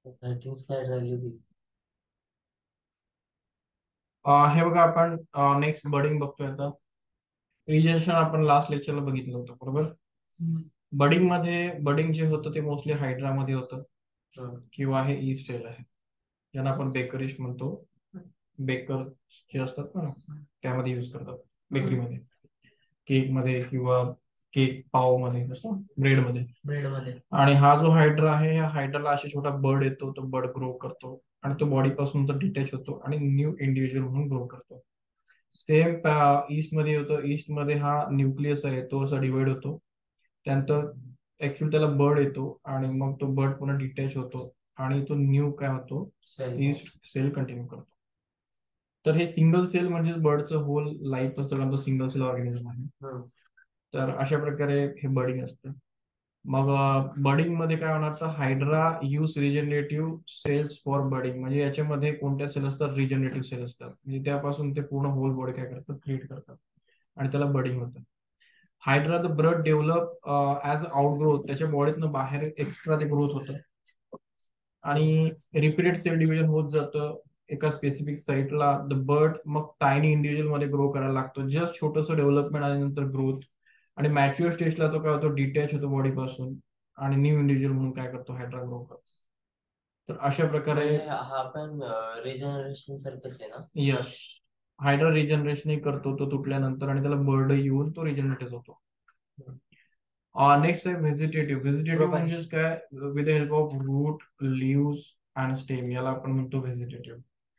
Writing slide राहिली होती. हे बघा आपण नेक्स्ट बडिंग बघतोय आता. रिजेनेशन आपण लास्ट लेक्चरला बघितलं होतं बरोबर. बडिंग जे होतं ते मोस्टली हायड्रामध्ये होतं किंवा हे ईस्ट सेल आहे, ज्यांना आपण बेकरिश म्हणतो. बेकर जे असतात ना त्यामध्ये युज करतात बेकरीमध्ये, केक मध्ये किंवा केक पाव मध्ये असं ब्रेड मध्ये. ब्रेड मध्ये. आणि हा जो हायड्रा आहे, या हायड्राला अशी छोटा बर्ड येतो, तो बर्ड ग्रो करतो आणि तो बॉडी पासून तर डिटॅच होतो आणि न्यू इंडिव्हिज्युअल म्हणून ग्रो करतो. सेम ईस्ट मध्ये होतं. ईस्ट मध्ये हा न्यूक्लियस आहे, तो असा डिवाइड होतो. त्यानंतर ऍक्च्युअली त्याला बर्ड येतो आणि मग तो बर्ड पुन्हा डिटॅच होतो आणि तो न्यू काय होतो, ईस्ट सेल कंटिन्यू करतो. तर हे सिंगल सेल म्हणजे बर्डचं होल लाईफ असतं, कारण तो सिंगल सेल ऑर्गॅनिझम आहे. तर अशा प्रकारे हे बर्डिंग असतं. मग बर्डिंग मध्ये काय होणार, तर hydra use regenerative cells for budding. म्हणजे याच्यामध्ये कोणत्या सेल असतात, रिजनरेटिव्ह सेल असतात, म्हणजे त्यापासून ते पूर्ण होल बॉडी काय करतात, क्रिएट करतात आणि त्याला बर्डिंग होतं. Hydra the bud develop as outgrowth, त्याच्या बॉडीतनं बाहेर एक्स्ट्रा ते ग्रोथ होतं आणि रिपीटेड सेल डिव्हिजन होत जातं एका स्पेसिफिक साईटला. द बर्ड मग टायनी इंडिव्हिज्युअल मध्ये ग्रो करायला लागतो. जस्ट छोटंसं डेव्हलपमेंट आल्यानंतर ग्रोथ, आणि मॅच्युअर स्टेजला तो काय होतो, डिटॅच होतो बॉडी पासून आणि न्यू इंडिव्हिज्युअल म्हणून काय करतो, हायड्रा ग्रो करतो. तर अशा प्रकारे म्हणजे हा पण रिजनरेशन सारखंच आहे ना. यश हायड्रा रिजनरेशन करतो तो तुटल्यानंतर, आणि त्याला बर्ड येऊन तो रिजनरेट होतो. नेक्स्ट आहे व्हेजिटेटिव्ह. व्हेजिटेटिव्ह म्हणजेच काय, with the help of root, leaves and stem, याला आपण म्हणतो व्हेजिटेटिव्ह.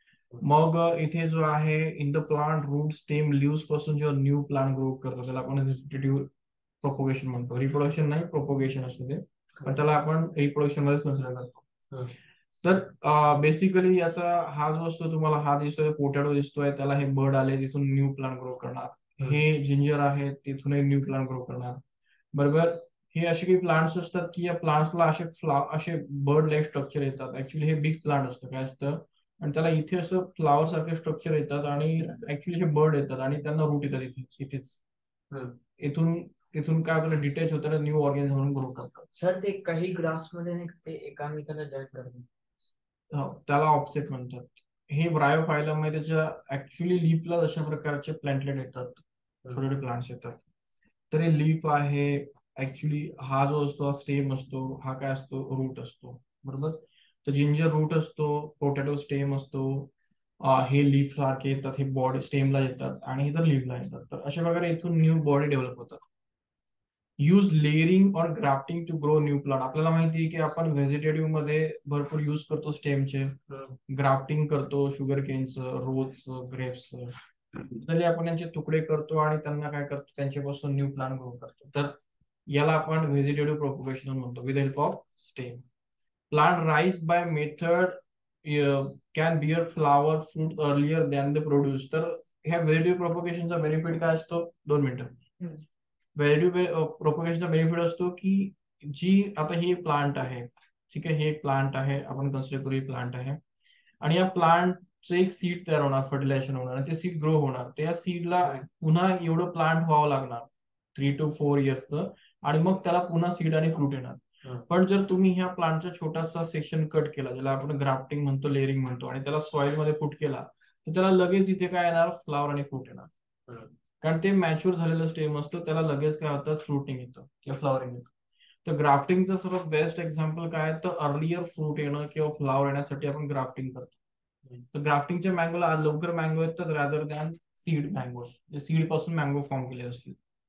मग इथे जो आहे, in the plant root stem leaves पासून जेव्हा न्यू प्लांट ग्रो करतो त्याला आपण व्हेजिटेटिव्ह प्रोपोगेशन म्हणतो. रिप्रोडक्शन नाही, प्रोपोगेशन असतं ते, पण त्याला आपण रिप्रोडक्शन मध्येच कन्सिडर करतो. तर बेसिकली याचा हा जो असतो, तुम्हाला हा दिसतोय पोटॅटो दिसतोय, त्याला हे बर्ड आले तिथून न्यू प्लांट ग्रो करणार. हे जिंजर आहे तिथून न्यू प्लांट ग्रो करणार बरोबर. हे असे काही प्लांट्स असतात की या प्लांट्सला असे बर्ड लाईक स्ट्रक्चर येतात. ऍक्च्युली हे बिग प्लांट असतं, काय असतं, आणि त्याला इथे असं फ्लावर सारखे स्ट्रक्चर येतात आणि ऍक्च्युली हे बर्ड येतात आणि त्यांना रूट येतात इथेच. इथून इथून काय आपल्याला डिटॅच होतं, न्यू ऑर्गॅनिझम म्हणून ग्रो करतात. सर ते काही ग्रास मध्ये नाही का ते एकामेकाला जॉईन करतात. त्याला ऑफसेट म्हणतात. हे ब्रायोफायलम मध्ये त्याच्या ऍक्च्युली लीफला अशा प्रकारचे प्लॅन्टलेट येतात, छोटे छोटे प्लांट्स येतात. तर हे लीफ आहे. ऍक्च्युली हा जो असतो, हा स्टेम असतो, हा काय असतो, रूट असतो बरोबर. तर जिंजर रूट असतो, पोटॅटो स्टेम असतो. हे लीफ सारखे येतात, हे बॉडी स्टेमला येतात आणि हे तर लीफला येतात. तर अशा प्रकारे इथून न्यू बॉडी डेव्हलप होतात. यूज लेअरिंग और grafting to grow new plant. आपल्याला माहिती आहे की आपण व्हेजिटेटिव्ह मध्ये भरपूर यूज करतो स्टेमचे. ग्राफ्टिंग करतो शुगर केनचं, रोजचं, ग्रेप्सचं. तरी आपण यांचे तुकडे करतो आणि त्यांना काय करतो, त्यांच्यापासून न्यू प्लांट ग्रो करतो. तर याला आपण व्हेजिटेटिव्ह प्रोपगेशन म्हणतो, with help of stem. Plant raise by method can bear flower fruit earlier than the produce. तर ह्या व्हेजिटेटिव्ह प्रोपगेशनचा बेनिफिट काय असतो, 2 मिनिटं. व्हेजिटेटिव्ह प्रोपगेशनचा बेनिफिट असतो की जी आता ही प्लांट आहे, ठीक आहे, हे प्लांट आहे, आपण कन्सिडर करू हे प्लांट आहे, आणि या प्लांटचं एक सीड तयार होणार, फर्टिलायझेशन होणार आणि ते सीड ग्रो होणार. त्या सीडला पुन्हा एवढं प्लांट व्हावं लागणार 3 to 4 इयर्सचं, आणि मग त्याला पुन्हा सीड आणि फ्रूट येणार. पण जर तुम्ही ह्या प्लांटचा छोटासा सेक्शन कट केला, ज्याला आपण ग्राफ्टिंग म्हणतो, लेअरिंग म्हणतो, आणि त्याला सॉइल मध्ये पुट केला, तर त्याला लगेच इथे काय येणार, फ्लावर आणि फ्रूट येणार. कारण ते मॅच्युअर झालेलं स्टेम असतं, त्याला लगेच काय होतं, फ्रुटिंग येतं किंवा फ्लॉवरिंग येतं. तर ग्राफ्टिंगचं सर्वात बेस्ट एक्झाम्पल काय, तर अर्लियर फ्रूट येणं किंवा फ्लावर येण्यासाठी आपण ग्राफ्टिंग करतो. तर ग्राफ्टिंगच्या मँगोला आज लवकर मँगो येतात rather than seed mango, seed पासून मँगो फॉर्म केले असतील.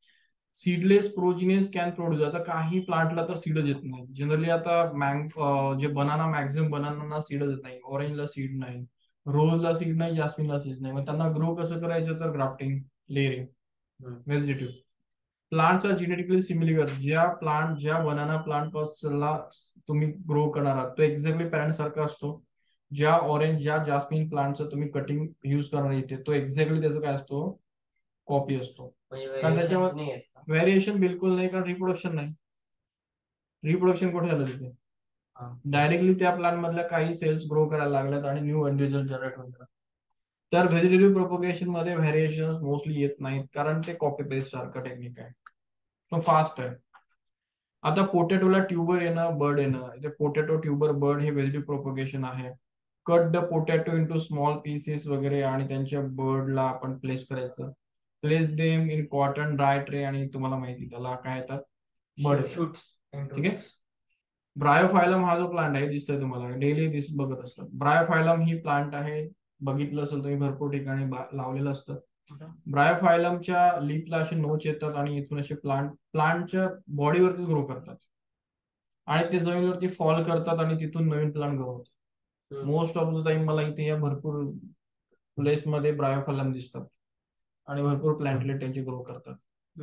Seedless progenies can produce. आता काही प्लांटला तर सीडच येत नाही जनरली. आता जे बनाना, मॅक्झिमम बनाना सीडच येत नाही, ऑरेंजला सीड नाही, रोजला सीड नाही, जास्मिनला सीड नाही. मग त्यांना ग्रो कसं करायचं, तर grafting, layering. Vegetative plants are genetically similar. ज्या बनाना प्लांट पासूनला तुम्ही ग्रो करणार आहात तो एक्झॅक्टली पॅरेंट सारखा असतो. ज्या ऑरेंज, ज्या जास्मिन प्लांटचं तुम्ही कटिंग युज करणार इथे, तो एक्झॅक्टली त्याचा काय असतो, कॉपी असतो. कारण त्याच्यावर व्हेरिएशन बिलकुल नाही, कारण रिप्रोडक्शन नाही. रिप्रोडक्शन कुठे झालं तिथे, डायरेक्टली त्या प्लांट मधल्या काही सेल्स ग्रो करायला लागल्यात आणि न्यू इंडिव्हिज्युअल जनरेट होतात. तर व्हेजिटेटिव्ह प्रोपोगेशन मध्ये व्हेरिएशन मोस्टली येत नाहीत, कारण ते कॉपी पेस्ट सारखं टेक्निक आहे, तो फास्ट आहे. आता पोटॅटोला ट्युबर येणं, बर्ड येणं. इथे पोटॅटो, ट्युबर, बर्ड हे व्हेजिटेटिव्ह प्रोपगेशन आहे. Cut the potato into small pieces वगैरे आणि त्यांच्या बर्डला आपण प्लेस करायचं. Place them in cotton dry tray आणि तुम्हाला माहिती त्याला काय येतात, बर्ड येतात. शूट्स ठीक आहे. ब्रायोफायलम हा जो प्लांट आहे दिसतोय तुम्हाला, डेली दिस बघत असतात. ब्रायोफायलम ही प्लांट आहे, बघितलं असेल तुम्ही, भरपूर ठिकाणी लावलेलं असतं. ब्रायोफायलमच्या लीफला असे नोच येतात आणि इथून असे प्लांटच्या बॉडीवरतीच ग्रो करतात आणि ते जमिनीवरती फॉल करतात आणि तिथून नवीन प्लांट ग्रो होतात. मोस्ट ऑफ द टाइम मला इथे या भरपूर प्लेस मध्ये ब्रायोफायलम दिसतात आणि भरपूर प्लांटलेट त्यांचे ग्रो करतात.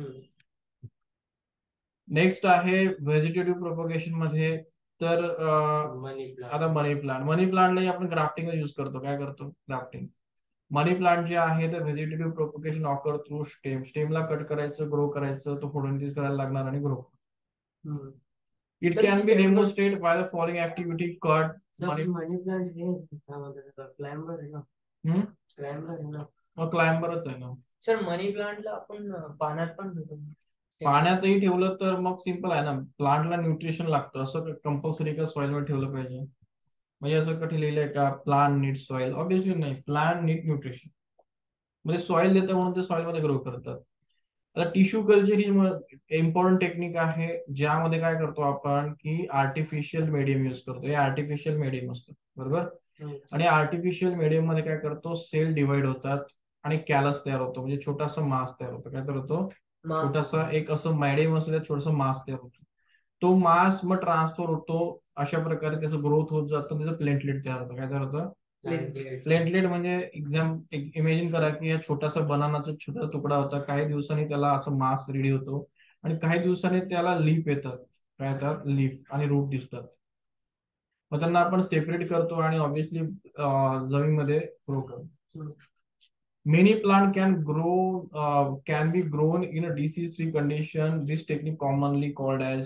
नेक्स्ट आहे व्हेजिटेटिव्ह प्रोपगेशन मध्ये, तर आता मनी प्लांटलाही आपण ग्राफ्टिंग यूज करतो. काय करतो? ग्राफ्टिंग. मनी प्लांट जे आहे तर व्हेजिटेटिव्ह प्रोपगेशन ऑकर थ्रू स्टेमला कट करायचं, ग्रो करायचं, तो फोटोसिंथेसिस करायला लागणार आणि grow. It can be demonstrate by the following activity. Cut money plant हे क्लाइंबर आहे ना? क्लाइंबर आहे ना? क्लाइंबरच आहे ना सर. मनी प्लांटला आपण पाण्यात पण ठेवतो. पाण्यातही ठेवलं तर मग सिंपल आहे ना, प्लांटला न्यूट्रिशन लागतं. असं कंपल्सरी का सॉइल वर ठेवलं पाहिजे म्हणजे असं कुठे लिहिलंय का प्लांट नीड सॉइल? ऑब्विसली नाही. Plant need nutrition. म्हणजे सॉइल देतं म्हणून ते सॉइल मध्ये ग्रो करतात. आता टिश्यू कल्चर ही इम्पॉर्टंट टेक्निक आहे, ज्यामध्ये काय करतो आपण की आर्टिफिशियल मीडियम युज करतो. हे आर्टिफिशियल मीडियम असतं, बरोबर. आणि आर्टिफिशियल मीडियम मध्ये काय करतो, सेल डिवाइड होतात आणि कॅलस तयार होतो, म्हणजे छोटासा मास तयार होतो. काय तयार होतो? छोटासा एक असं मीडियम असं त्यात छोटासा मास तयार होतो. तो मास मग ट्रान्सफर होतो, अशा प्रकारे त्याचं ग्रोथ होत जातं, त्याचं प्लेटलेट तयार होतं. काय तयार होतं? प्लेटलेट. म्हणजे इमेजिन करा की हा छोटासा बनानाचा छोटा तुकडा होता, काही दिवसांनी त्याला असं मास रेडी होतो आणि काही दिवसांनी त्याला लीफ येतात. काय येतात? लीफ आणि रूट दिसतात. मग त्यांना आपण सेपरेट करतो आणि ऑब्विसली जमीनमध्ये ग्रो करतो. Many plant can be grown in a disease free condition. This technique commonly called as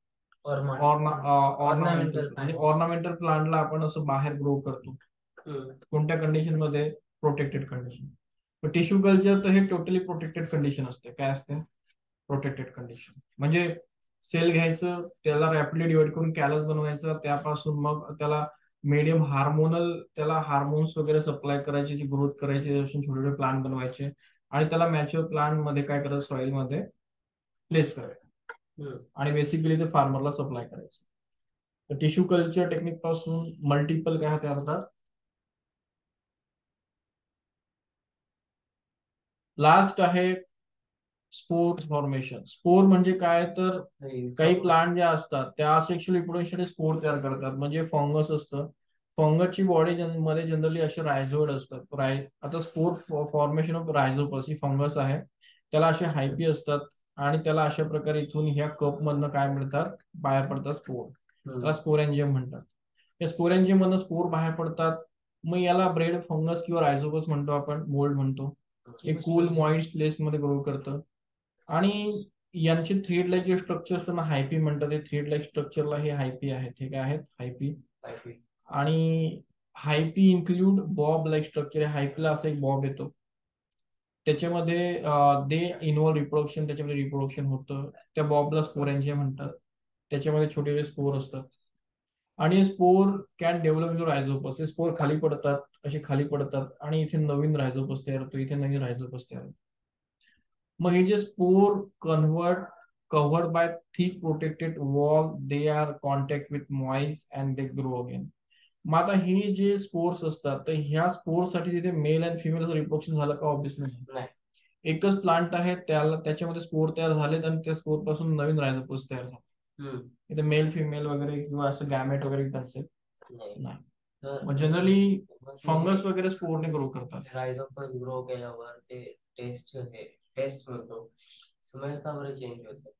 ornamental. म्हणजे ऑर्नामेंटल प्लांटला आपण असं बाहेर ग्रो करतो. कोणत्या कंडिशन मध्ये? Protected condition. टिश्यू कल्चर तर हे टोटली प्रोटेक्टेड कंडिशन असते. काय असते? Protected condition. म्हणजे सेल घ्यायचं, त्याला रॅपिडली डिवाइड करून कॅलस बनवायचं, त्यापासून मग त्याला मीडियम हार्मोनल, त्याला हार्मोन्स वगैरे सप्लाय करायचे, जी ग्रोथ करायची, छोटे छोटे प्लांट बनवायचे आणि त्याला मॅच्युअर प्लांट मध्ये काय करायचं, सॉइल मध्ये प्लेस करायचं आणि बेसिकली ते फार्मरला सप्लाय करायचं. टिश्यू कल्चर टेक्निक पासून मल्टिपल काय तयार होतात. लास्ट आहे स्पोर फॉर्मेशन. स्पोर म्हणजे काय तर काही प्लांट जे असतात त्या सेक्शुअल रिप्रोडक्शन स्पोर तयार करतात. म्हणजे फंगस असतं, फंगसची बॉडी मध्ये जनरली असे रायझोइड असतात. आता स्पोर फॉर्मेशन ऑफ रायझोपस ही फंगस आहे, त्याला असे हायपी असतात आणि त्याला अशा प्रकारे इथून ह्या कप मधनं काय मिळतात, बाहेर पडतात स्पोर. त्याला स्पोरेंजियम म्हणतात. या स्पोरेंजियम मधनं स्पोर बाहेर पडतात. मग याला ब्रेड फंगस किंवा रायझोपस म्हणतो आपण, मोल्ड म्हणतो. एक कूल मॉइस्ट प्लेस मध्ये ग्रो करतं आणि यांचे थ्रेड लाईक जे स्ट्रक्चर असतं ना, हायपी म्हणतात. हे थ्रेड लाईक स्ट्रक्चरला हे हायपी आहेत. हे काय आहेत? हायपी. आणि हायपी इन्क्लूड बॉब लाईक स्ट्रक्चर. हायपीला असा एक बॉब येतो, त्याच्यामध्ये दे इन्व्हॉल्व रिप्रोडक्शन, त्याच्यामध्ये रिप्रोडक्शन होतं. त्या बॉबला स्पोरेंजियम म्हणतात. त्याच्यामध्ये छोटे छोटे स्पोर असतात आणि स्पोर कॅन डेव्हलप जो रायझोपस. हे स्पोर खाली पडतात, असे खाली पडतात आणि इथे नवीन रायझोपस तयार होतो, इथे नवीन रायझोपस तयार होतो. मग हे जे spore covered by thick protected wall, they are contact with moist and they grow again. मग आता हे जे स्पोर्स असतात तर ह्या स्पोर्स साठी तिथे मेल अँड फिमेल रिप्रोडक्शन झालं का? ऑब्विसली नाही. एकच प्लांट आहे, त्याच्यामध्ये स्पोर तयार झालेत आणि त्या स्पोर पासून नवीन रायझोपस तयार झाले. इथे मेल फिमेल वगैरे किंवा असं गॅमेट वगैरे असेल नाही. जनरली फंगस वगैरे स्पोरने ग्रो करतात. रायझोपस ग्रो केल्यावर ते टेस्ट म्हणतो स्मेल का बरं चेंज होतं?